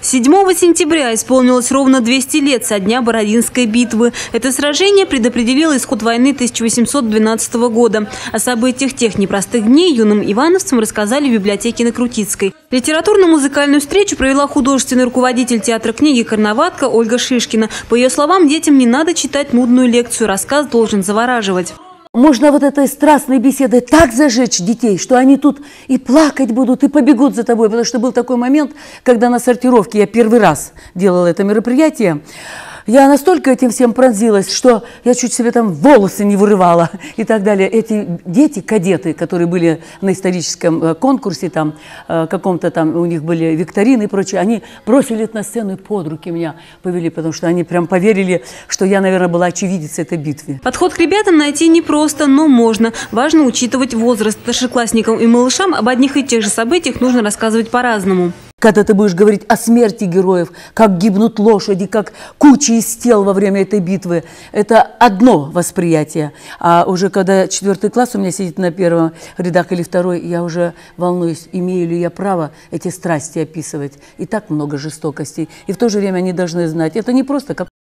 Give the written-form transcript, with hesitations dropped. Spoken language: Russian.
7 сентября исполнилось ровно 200 лет со дня Бородинской битвы. Это сражение предопределило исход войны 1812 года. О событиях тех непростых дней юным ивановцам рассказали в библиотеке на Крутицкой. Литературно-музыкальную встречу провела художественный руководитель театра книги «Карнаватка» Ольга Шишкина. По ее словам, детям не надо читать нудную лекцию, рассказ должен завораживать. Можно вот этой страстной беседой так зажечь детей, что они тут и плакать будут, и побегут за тобой. Потому что был такой момент, когда на сортировке я первый раз делала это мероприятие. Я настолько этим всем пронзилась, что я чуть себе там волосы не вырывала и так далее. Эти дети, кадеты, которые были на историческом конкурсе, там каком-то там у них были викторины и прочее, они бросили на сцену и под руки меня повели, потому что они прям поверили, что я, наверное, была очевидицей этой битвы. Подход к ребятам найти непросто, но можно. Важно учитывать возраст. Старшеклассникам и малышам об одних и тех же событиях нужно рассказывать по-разному. Когда ты будешь говорить о смерти героев, как гибнут лошади, как кучи из тел во время этой битвы, это одно восприятие. А уже когда 4 класс у меня сидит на первом рядах или второй, я уже волнуюсь, имею ли я право эти страсти описывать. И так много жестокостей. И в то же время они должны знать, это не просто как